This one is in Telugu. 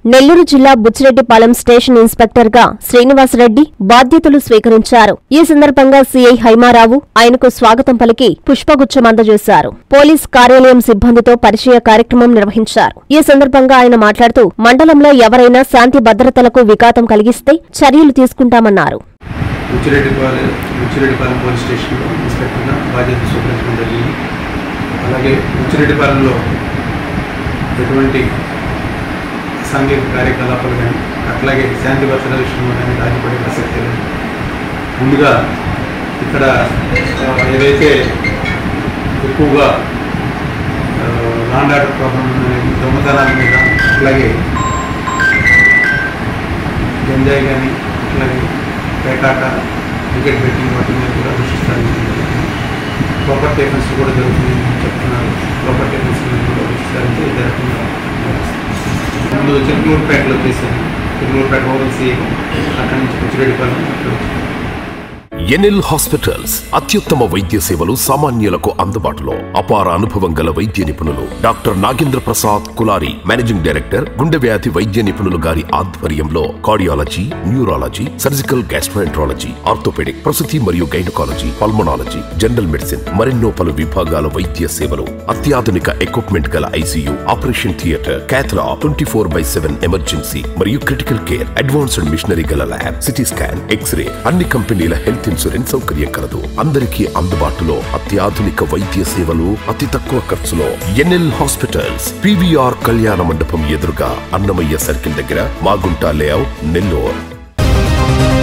నెల్లూరు జిల్లా బుచ్చిరెడ్డిపాలెం స్టేషన్ ఇన్స్పెక్టర్గా శ్రీనివాసరెడ్డి బాధ్యతలు స్వీకరించారు. ఈ సందర్భంగా సీఐ హైమారావు ఆయనకు స్వాగతం పలికి పుష్పగుచ్చం అందజేశారు. పోలీస్ కార్యాలయం సిబ్బందితో పరిచయ కార్యక్రమం నిర్వహించారు. ఈ సందర్భంగా ఆయన మాట్లాడుతూ మండలంలో ఎవరైనా శాంతి భద్రతలకు విఘాతం కలిగిస్తే చర్యలు తీసుకుంటామన్నారు. బుచ్చిరెడ్డిపాలెం పోలీస్ స్టేషన్లో ఇన్స్పెక్టర్గా బాధ్యతలు స్వీకరించడం జరిగింది. అలాగే బుచ్చిరెడ్డిపాలెంలో ఎటువంటి సాంఘిక కార్యకలాపాలు కానీ అట్లాగే శాంతి భద్రత విషయంలో కానీ రాజీపడే ప్రసక్తి లేదు. ముందుగా ఇక్కడ ఏదైతే ఎక్కువగా లాండ్ ఆర్డర్ ప్రాబ్లం దొంగతనాల మీద అట్లాగే గంజాయి కానీ అట్లాగే పేకాట క్రికెట్ బెట్టింగ్ వాటి మీద కూడా దృష్టి సారించింది. ప్రాపర్టీ అఫెన్స్ కూడా జరుగుతుందని చెప్తున్నారు. ప్రాపర్టీ అఫెన్స్ మీద కూడా దృష్టి సారించి జరగకుండా ముందు చిరుకూరుపేటలో చేశాను. చిరుకూరుపేట ఓవల్సీ అక్కడి నుంచి బుచ్చిరెడ్డిపాలెం ఎన్ఎల్ హాస్పిటల్స్ అత్యుత్తమ వైద్య సేవలు సామాన్యులకు అందుబాటులో. అపార అనుభవం గల వైద్య నిపుణులు doctor Nagendra Prasad Kulari, managing director, గుండె వ్యాధి వైద్య నిపుణులు గారి ఆధ్వర్యంలో cardiology, neurology, surgical gastroenterology, orthopaedic, ప్రసూతి మరియు గైనకాలజీ, పల్మనాలజీ, జనరల్ మెడిసిన్ మరెన్నో పలు విభాగాల వైద్య సేవలు. అత్యాధునిక ఎక్విప్మెంట్ గల ICU, operation theatre, cath lab, 24/7 emergency మరియు క్రిటికల్ కేర్, అడ్వాన్స్డ్ మిషనరీ గల ల్యాబ్, సిటీ స్కాన్, ఎక్స్రే, అన్ని కంపెనీల హెల్త్ ఇన్సూరెన్స్ సౌకర్యం కలదు. అందరికీ అందుబాటులో అత్యాధునిక వైద్య సేవలు అతి తక్కువ ఖర్చులో. ఎన్ఎల్ హాస్పిటల్స్, పీవీఆర్ కళ్యాణ మండపం ఎదురుగా, అన్నమయ్య సర్కిల్ దగ్గర, మాగుంట లేఅవుట్, నెల్లూరు.